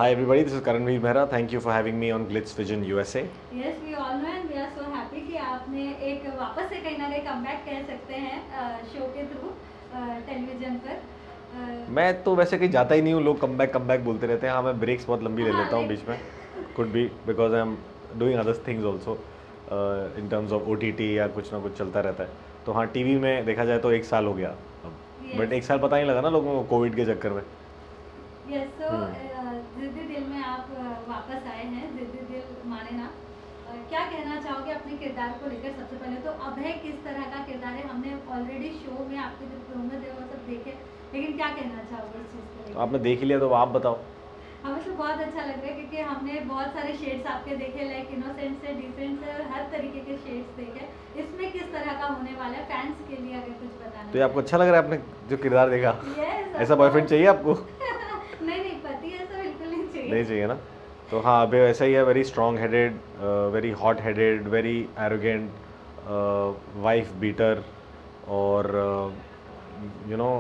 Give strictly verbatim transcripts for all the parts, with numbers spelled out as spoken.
Hi everybody, this is Karanveer Mehra. Thank you for having me on Glitz Vision U S A. Yes, we all know and we are so happy कि आपने एक वापस से कहीं ना कहीं comeback कह सकते हैं शो के थ्रू टेलीविजन पर. अ, मैं तो वैसे कहीं जाता ही नहीं हूँ, लोग कम बैक कम बैक बोलते रहते हैं. हाँ, मैं ब्रेक्स बहुत लंबी ले हाँ, लेता हूँ like- बीच में. Could be because I am doing other things also in terms of O T T या कुछ ना कुछ चलता रहता है. तो हाँ, टीवी में देखा जाए तो एक साल हो गया अब. Yes. बट एक साल पता नहीं लगा ना लोगों को कोविड के चक्कर में. yes, so हम्म. जिद्दी दिल में आप अ, वापस आए हैं. जिद्दी दिल माने ना, अ, क्या कहना चाहोगे अपने किरदार को लेकर? सबसे पहले तो अभय किस तरह का किरदार है? हमने ऑलरेडी शो में आपके जो प्रोमो थे वो सब देखे, लेकिन क्या कहना चाहोगे इस चीज़ को तो लेकर? आपने देख ही लिया तो आप बताओ. हमें तो बहुत अच्छा लग रहा है क्योंकि हमने बहुत सारे शेड्स आपके देखे, लाइक इनोसेंट से डिफरेंट से हर तरीके के शेड्स देखे. इसमें किस तरह का होने वाला है फैंस के लिए, अगर कुछ बताना तो ये आपको अच्छा लग रहा है आपने जो किरदार देखा? Yes, ऐसा of बॉयफ्रेंड course. चाहिए आपको? नहीं नहीं, पति ऐसा बिल्कुल नहीं चाहिए. नहीं चाहिए ना. तो हाँ, अभी ऐसा ही है. Very strong headed, very hot headed, very arrogant, wife beater, और यू नो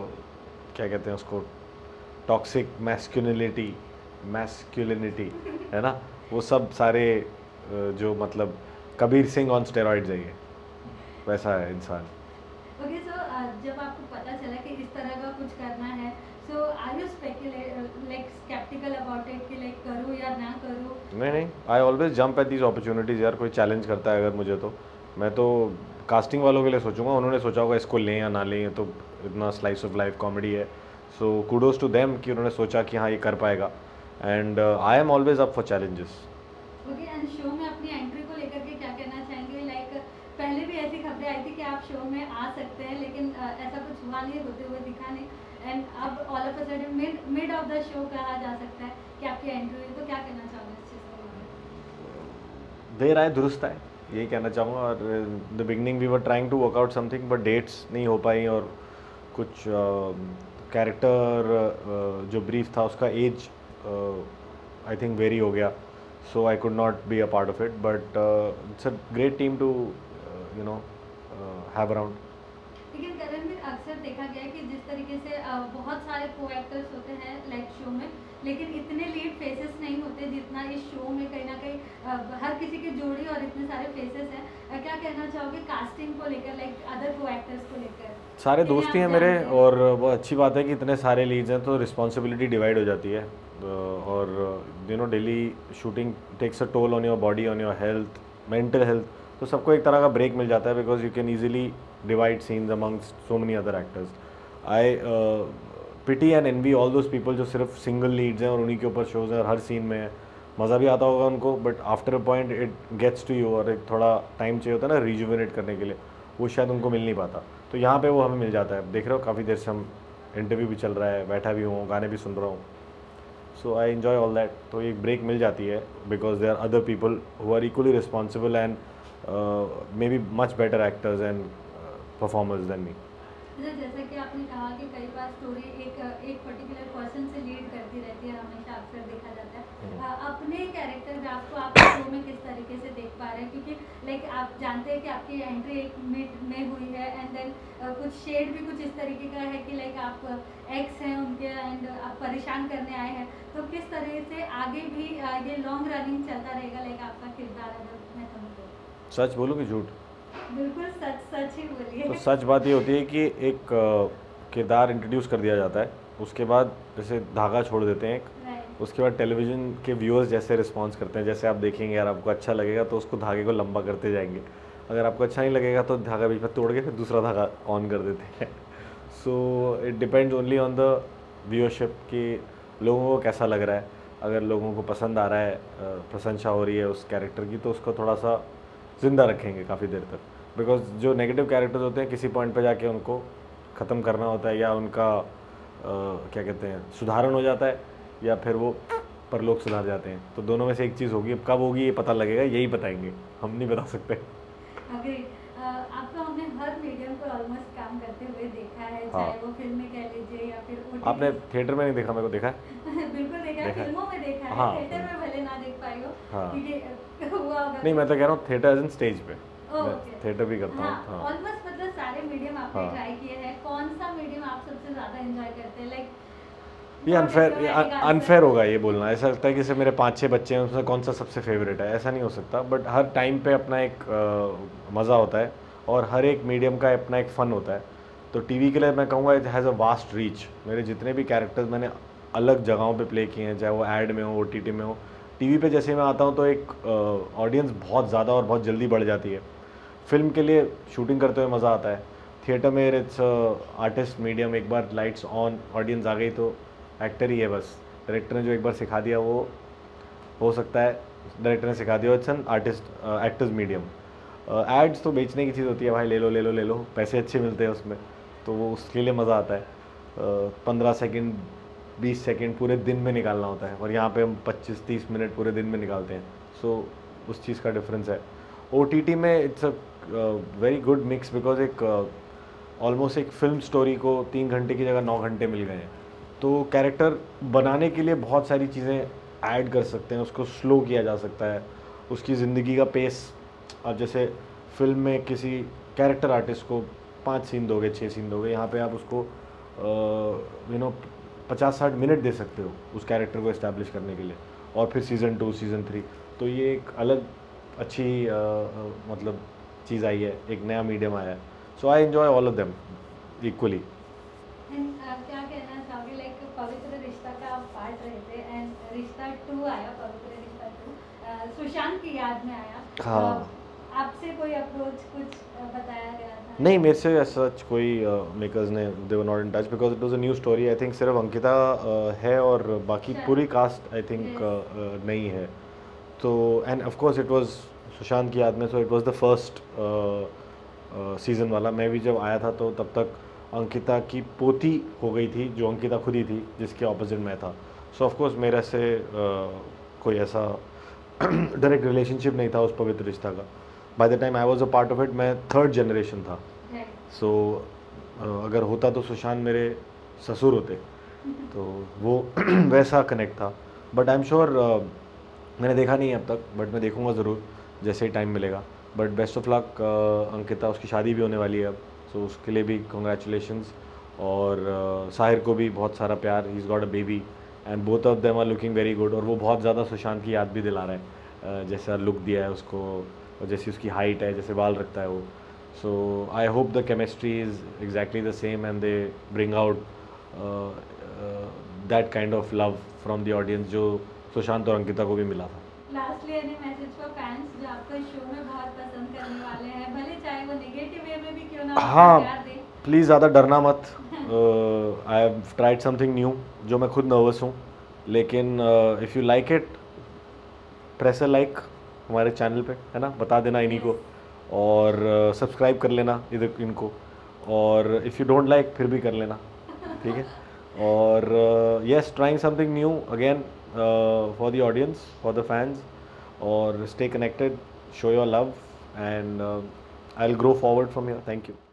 क्या कहते हैं उसको, टॉक्सिक मैस्कुलिनिटी मैस्कुलिनिटी है ना, वो सब सारे uh, जो मतलब कबीर सिंह ऑन स्टेरॉइड्स है, ये वैसा है इंसान. ओके, सो जब आपको पता चला कि इस तरह का कुछ करना है, so are you speculate like sceptical about it कि लाइक करूँ या ना करूँ? नहीं नहीं, I always jump at these opportunities. यार कोई चैलेंज करता है अगर मुझे, तो मैं तो कास्टिंग वालों के लिए सोचूंगा. उन्होंने सोचा होगा इसको लें या ना लें, ये तो इतना स्लाइस ऑफ लाइफ कॉमेडी है. सो कुडोज टू देम कि उन्होंने सोचा कि हाँ ये कर पाएगा. And I am always up for challenges. Okay, and show में अपनी एंट्री को लेकर के क्या कहना चाहेंगे? लाइक पहले भी ऐसी खबरें आई थी कि आप शो में आ सकते हैं, लेकिन uh, ऐसा कुछ हुआ नहीं, होते हुए दिखा नहीं. एंड अब all of a sudden mid mid of the show कहा जा सकता है कि आपकी एंट्री हुई, तो क्या कहना चाहोगे इस चीज़ को लेकर? देर आए दुरुस्त आए, यही कहना चाहूँगा. और the beginning we were trying to work out something, but dates नहीं हो पाई, और कुछ कैरेक्टर uh, uh, जो ब्रीफ था उसका एज आई थिंक वेरी हो गया. So I could not be a part of it, but it's a great team to you know have around. लेकिन करणवीर, अक्सर देखा गया है कि जिस तरीके से अ, बहुत सारे को एक्टर्स होते हैं लाइक शो में, लेकिन इतने लीड फेसेस नहीं होते जितना इस शो में. कहीं ना कहीं अ, हर किसी की जोड़ी और इतने सारे फेसेस हैं. अ, क्या कहना चाहोगे कास्टिंग को लेकर, लाइक अदर को एक्टर्स को लेकर? सारे जिन्हें दोस्त ही आप हैं मेरे, जानते हैं. और वो अच्छी बात है कि इतने सारे लीड्स हैं तो रिस्पॉन्सिबिलिटी डिवाइड हो जाती है. और you know daily shooting takes a toll on your body, on your health, mental health. तो सबको एक तरह का ब्रेक मिल जाता है because you can easily divide scenes amongst so many other actors. I pity and envy all those people जो सिर्फ सिंगल लीड्स हैं और उन्हीं के ऊपर शोज हैं और हर सीन में मज़ा भी आता होगा उनको, but after a point it gets to you, और एक थोड़ा टाइम चाहिए होता है ना रिजुविनेट करने के लिए, वो शायद उनको मिल नहीं पाता. तो यहाँ पे वो हमें मिल जाता है. देख रहे हो काफ़ी देर से हम इंटरव्यू भी चल रहा है, बैठा भी हूँ, गाने भी सुन रहा हूँ. So I enjoy all that. तो एक ब्रेक मिल जाती है because they are other people who are equally responsible and may be much better actors and performers than me. जैसे जैसा कि आपने कहा कि कई बार स्टोरी एक एक पर्टिकुलर पर्सन से लीड करती रहती है, हमेशा अक्सर देखा जाता है. अ, अपने कैरेक्टर ग्राफ को आप शो में किस तरीके से देख पा रहे हैं? क्योंकि लाइक आप जानते हैं कि आपकी एंट्री एक मिड में हुई है, एंड देन कुछ शेड भी कुछ इस तरीके का है कि लाइक आप एक्स हैं उनके एंड आप परेशान करने आए हैं. तो किस तरह से आगे भी अ, ये लॉन्ग रनिंग चलता रहेगा लाइक आपका किरदार, अगर मैं कहूँ तो? सच बोलूँ कि झूठ? बिल्कुल सच सच ही बोलिए. तो सच बात ये होती है कि एक uh, किरदार इंट्रोड्यूस कर दिया जाता है, उसके बाद जैसे धागा छोड़ देते हैं एक, राइट. उसके बाद टेलीविज़न के व्यूअर्स जैसे रिस्पॉन्स करते हैं, जैसे आप देखेंगे यार आपको अच्छा लगेगा तो उसको धागे को लंबा करते जाएंगे. अगर आपको अच्छा नहीं लगेगा तो धागा बीच में तोड़ के फिर दूसरा धागा ऑन कर देते हैं. So it depends only on the viewership कि लोगों को कैसा लग रहा है. अगर लोगों को पसंद आ रहा है, प्रशंसा हो रही है उस कैरेक्टर की, तो उसको थोड़ा सा ज़िंदा रखेंगे काफ़ी देर तक. बिकॉज जो नेगेटिव कैरेक्टर्स होते हैं किसी पॉइंट पे जाके उनको ख़त्म करना होता है, या उनका आ, क्या कहते हैं सुधारण हो जाता है, या फिर वो परलोक सुधार जाते हैं. तो दोनों में से एक चीज़ होगी. अब कब होगी ये पता लगेगा, यही बताएंगे, हम नहीं बता सकते. अग्री. आपको हमने हर मीडियम पर ऑलमोस्ट काम करते हुए देखा है, हाँ. चाहे वो फिल्में कह लीजिए या फिर O T T. आपने थिएटर में नहीं देखा, मेरे को देखा है. बिल्कुल देखा है, देखा है. फिल्मों में देखा है. हाँ. थिएटर में भले ना देख पाए हो, हाँ. क्योंकि अ, हुआ होगा. नहीं, मैं तो कह रहा हूँ थिएटर एज इन स्टेज पे. ओह, मैं ओके. थिएटर भी करता हाँ, हूँ. हाँ. ऑलमोस्ट मतलब सारे मीडियम आपने हाँ. ट्राई किए हैं. कौन सा मीडियम आप सबसे ज़्यादा एंजॉय करते हैं? लाइक ये अनफेयर अनफेयर होगा ये बोलना। ऐसा लगता है कि जैसे मेरे पाँच छः बच्चे हैं उसमें कौन सा सबसे फेवरेट है, ऐसा नहीं हो सकता। बट हर टाइम पे अपना एक मज़ा होता है और हर एक मीडियम का अपना एक फ़न होता है। तो टीवी के लिए मैं कहूँगा it has a vast reach. मेरे जितने भी कैरेक्टर्स मैंने अलग जगहों पे प्ले किए हैं, चाहे वो ऐड में हो, ओटीटी में हो, टीवी पे जैसे मैं आता हूँ तो एक ऑडियंस बहुत ज़्यादा और बहुत जल्दी बढ़ जाती है। फिल्म के लिए शूटिंग करते हुए मज़ा आता है। थिएटर में इट्स आर्टिस्ट मीडियम, एक बार लाइट्स ऑन ऑडियंस आ गई तो एक्टर ही है बस। डायरेक्टर ने जो एक बार सिखा दिया वो हो सकता है डायरेक्टर ने सिखा दिया, it's an artist actors medium. Ads तो बेचने की चीज़ होती है भाई, ले लो ले लो ले लो, पैसे अच्छे मिलते हैं उसमें, तो वो उसके लिए मज़ा आता है। पंद्रह सेकेंड बीस सेकेंड पूरे दिन में निकालना होता है और यहाँ पे हम पच्चीस तीस मिनट पूरे दिन में निकालते हैं। सो so, उस चीज़ का डिफरेंस है। ओ टी टी में it's a very good mix because एक ऑलमोस्ट uh, एक फिल्म स्टोरी को तीन घंटे की जगह नौ घंटे मिल गए हैं। तो कैरेक्टर बनाने के लिए बहुत सारी चीज़ें ऐड कर सकते हैं, उसको स्लो किया जा सकता है, उसकी ज़िंदगी का पेस। अब जैसे फिल्म में किसी कैरेक्टर आर्टिस्ट को पाँच सीन दोगे, छः सीन दोगे, यहाँ पे आप उसको यू नो पचास साठ मिनट दे सकते हो उस कैरेक्टर को इस्टेब्लिश करने के लिए, और फिर सीज़न टू सीज़न थ्री। तो ये एक अलग अच्छी uh, uh, मतलब चीज़ आई है, एक नया मीडियम आया है। So I enjoy all of them equally. क्या कहना चाहोगे, लाइक पवित्र रिश्ता का आप पार्ट रहे थे एंड रिश्ता टू आया, पवित्र रिश्ता टू सुशांत की याद में आया। हाँ, आपसे कोई अप्रोच कुछ बताया गया था? नहीं, मेरे से सच कोई मेकर्स ने they were not in touch because it was a new story. I think सिर्फ अंकिता uh, है और बाकी पूरी कास्ट आई थिंक uh, नहीं है। तो and of course it was Sushant की याद में, so it was the first season वाला। मैं भी जब आया था तो तब तक अंकिता की पोती हो गई थी, जो अंकिता खुद ही थी, जिसके ऑपोजिट मैं था। सो ऑफ कोर्स मेरे से uh, कोई ऐसा डायरेक्ट रिलेशनशिप नहीं था उस पवित्र रिश्ता का। By the time I was a part of it, मैं थर्ड जनरेशन था। सो so, uh, अगर होता तो सुशांत मेरे ससुर होते, तो वो वैसा कनेक्ट था। बट आई एम श्योर, मैंने देखा नहीं है अब तक, बट मैं देखूंगा ज़रूर जैसे ही टाइम मिलेगा। But best of luck Ankita, उसकी शादी भी होने वाली है अब, सो so, उसके लिए भी कॉन्ग्रेचुलेशंस। और uh, साहिर को भी बहुत सारा प्यार, he is got a baby and both of them are looking very good. और वो बहुत ज़्यादा सुशांत की याद भी दिला रहा है, uh, जैसा लुक दिया है उसको और जैसी उसकी हाइट है, जैसे बाल रखता है वो। So I hope the chemistry is exactly the same and they bring out that kind of love from the audience जो सुशांत और अंकिता को भी मिला था। Lastly any message for fans जो आपको शो में बहुत पसंद करने वाले हैं, भले चाहे वो नेगेटिव वे में भी क्यों ना हो, हाँ, प्यार दें। प्लीज़ ज़्यादा डरना मत। I have tried something new, जो मैं खुद नर्वस हूँ, लेकिन if you like it press a like हमारे चैनल पे, है ना, बता देना इन्हीं को, और सब्सक्राइब uh, कर लेना इधर इनको, और इफ़ यू डोंट लाइक फिर भी कर लेना, ठीक है। और yes, trying something new again for the audience, for the fans, और stay connected, show your love and I will grow forward from here. Thank you.